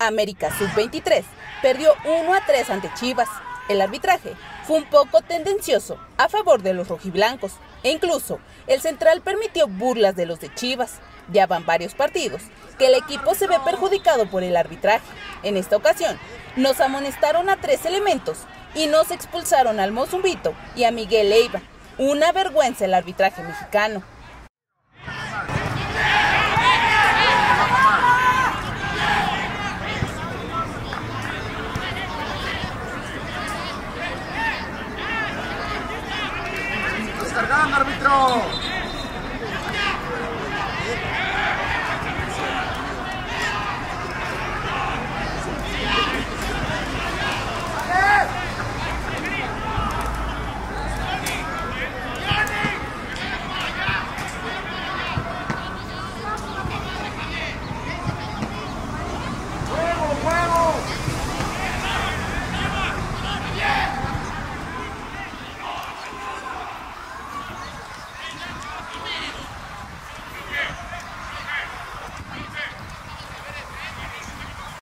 América Sub-23 perdió 1-3 ante Chivas. El arbitraje fue un poco tendencioso a favor de los rojiblancos e incluso el central permitió burlas de los de Chivas. Ya van varios partidos que el equipo se ve perjudicado por el arbitraje. En esta ocasión nos amonestaron a 3 elementos y nos expulsaron al Mozumbito y a Miguel Leiva. Una vergüenza el arbitraje mexicano. ¡Estás cargando, árbitro!